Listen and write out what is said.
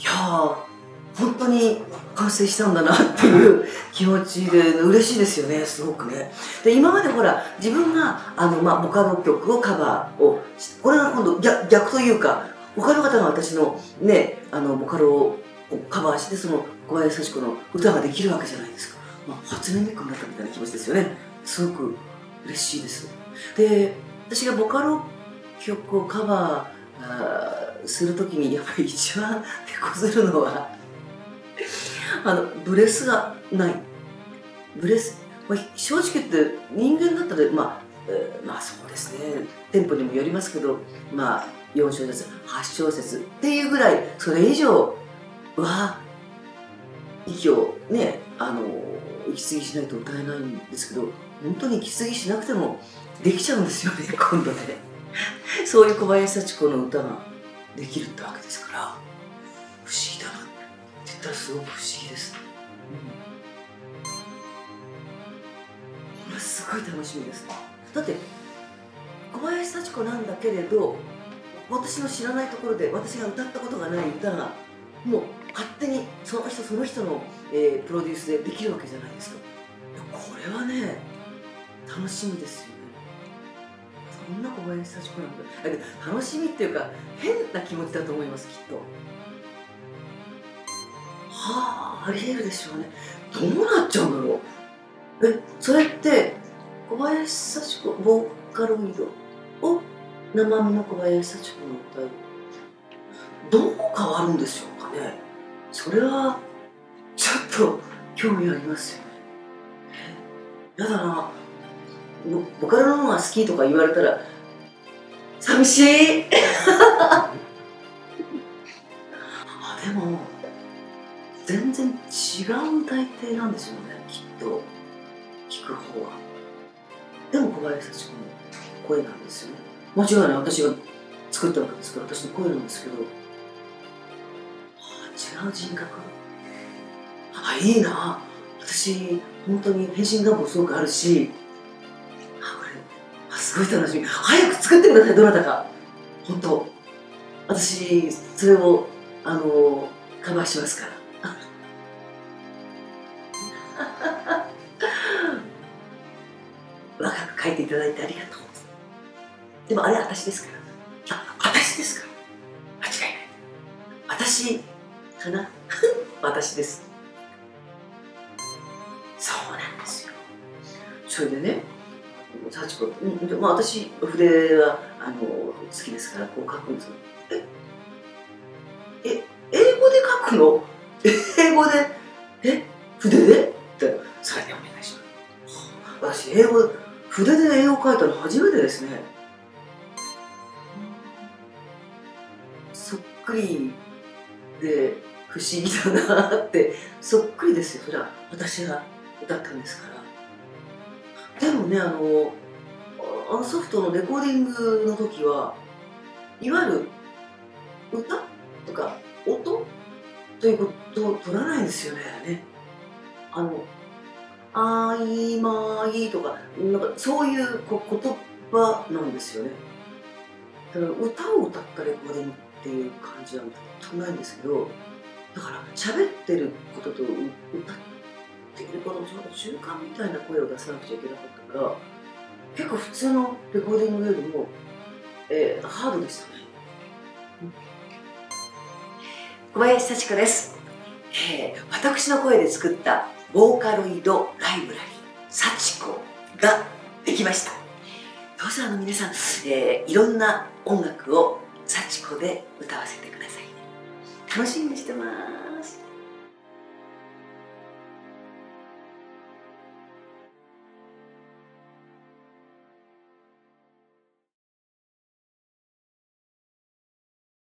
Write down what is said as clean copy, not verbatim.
いやー、本当に完成したんだなっていう気持ちで嬉しいですよね、すごくね。で、今までほら、自分がボカロ曲をカバーをこれが今度逆というか、他の方が私のね、ボカロをカバーして、その小林幸子の歌ができるわけじゃないですか。初音ミクになったみたいな気持ちですよね。すごく嬉しいです。で、私がボカロ曲をカバーするときにやっぱり一番手こずるのはブレスがない。ブレス、正直言って人間だったらそうですね、テンポにもよりますけど、4小節8小節っていうぐらい、それ以上は息をね息継ぎしないと歌えないんですけど、本当に息継ぎしなくてもできちゃうんですよね、今度ね。そういう小林幸子の歌ができるってわけですから、不思議だなって言ったらすごく不思議です。これすごい楽しみです。だって小林幸子なんだけれど、私の知らないところで私が歌ったことがない歌がもう勝手にその人その人の、プロデュースでできるわけじゃないですか。これはね、楽しみですよね。そんな小林幸子なんだ。だけど楽しみっていうか変な気持ちだと思います、きっと。はあ、ありえるでしょうね。どうなっちゃうんだろう。それって小林幸子ボーカロイドを生身の小林幸子の歌い、どう変わるんでしょうかね。それはちょっと興味ありますよね。やだな、ボカロの方が好きとか言われたら寂しい。でも全然違う歌い手なんですよね、きっと聞く方は。でも小林幸子の声なんですよね。間違いない、私が作ったわけですから、私の声なんですけど、違う人格。いいな。私本当に変身願望すごくあるし、これすごい楽しみ。早く作ってください、どなたか。本当、私それをカバーしますから。若く書いていただいてありがとう。でもあれ私ですから。私ですから。間違いない。私かな。私です。そうなんですよ。それでね、幸子、私筆は好きですからこう書くんですけど、英語で書くの？英語で筆でってそれでお願いします。私筆で英語書いたの初めてですね。そっくりで不思議だなって。そっくりですよ、それは私が歌ったんですから。でもね、ソフトのレコーディングの時はいわゆる歌とか音ということを取らないんですよね。あいまいとか、なんかそういう言葉なんですよね。だから歌を歌ったレコーディングっていう感じは全くないんですけど、だから喋ってることと歌ってることのちょうど中間みたいな声を出さなくちゃいけなかったから、結構普通のレコーディングよりも、ハードでしたね。小林幸子です。私の声で作ったボーカロイドライブラリー幸子ができました。どうぞ皆さん、いろんな音楽を幸子で歌わせてくださいね。楽しみにしてます。